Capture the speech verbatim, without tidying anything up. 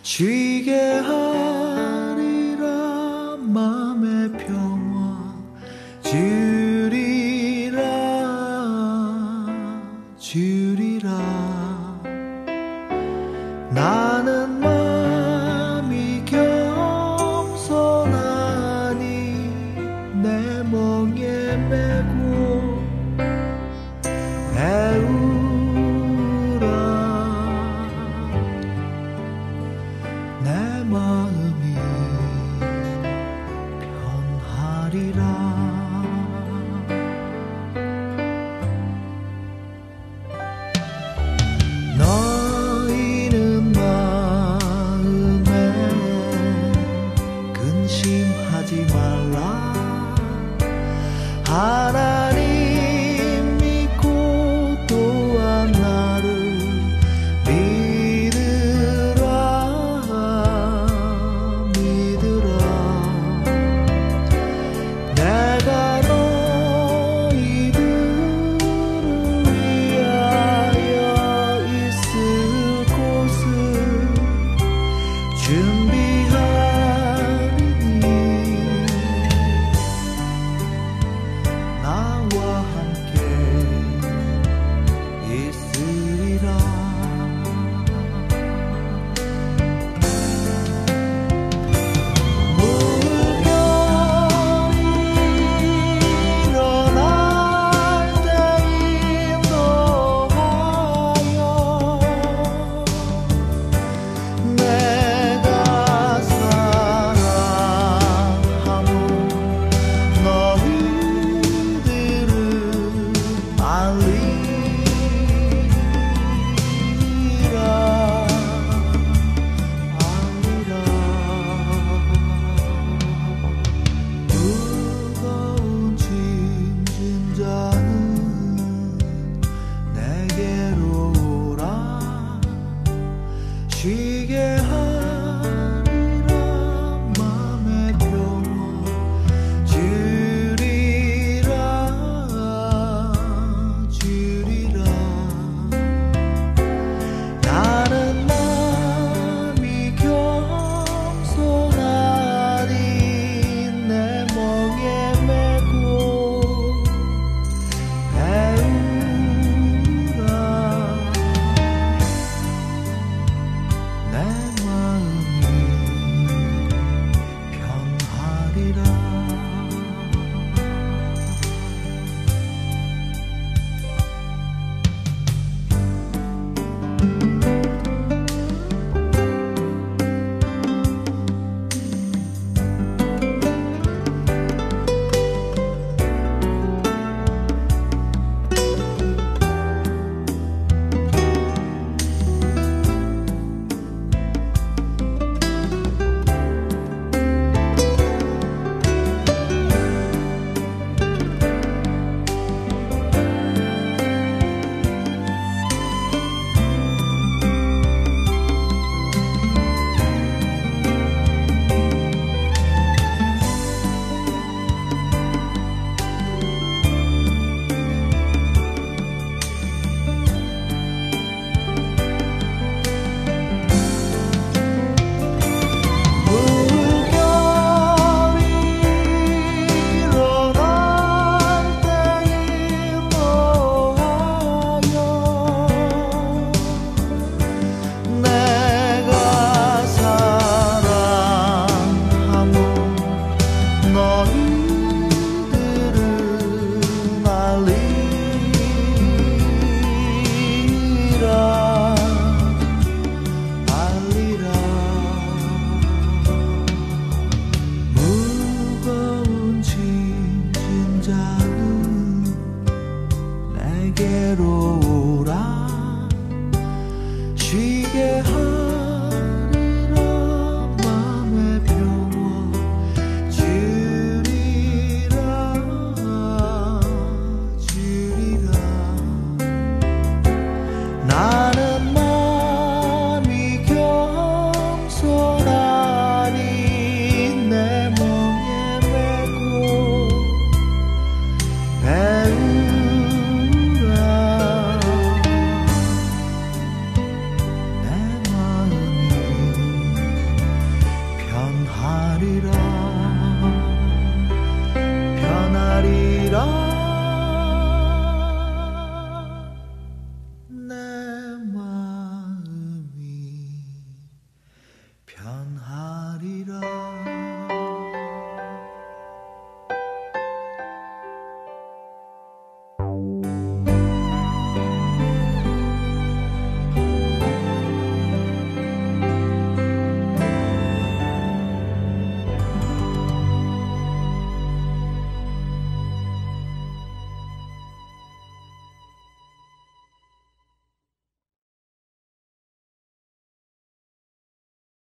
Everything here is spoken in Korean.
쉬게 하리라 맘의 평화 주리라 주리라 나는 마음이 겸손하니 내 멍에 메고 배우라 내 마음이 편하리라 너희는 마음에 근심하지 말라 하나님 믿고 또한 나를 믿으라 믿으라 내가 너희들을 위하여 있을 곳을 준비하리니 나와 함께 있으리라 물결이 일어날 때 인도하여 내가 사랑함은 너희들을 알리라 알리라 무거운 짐진 자는 내게로 오라 쉬게 하리라 맘의 평화 주리라 주리라 나는 마음이 겸손하니 내 멍에 메고 배우라 내 마음이 가리라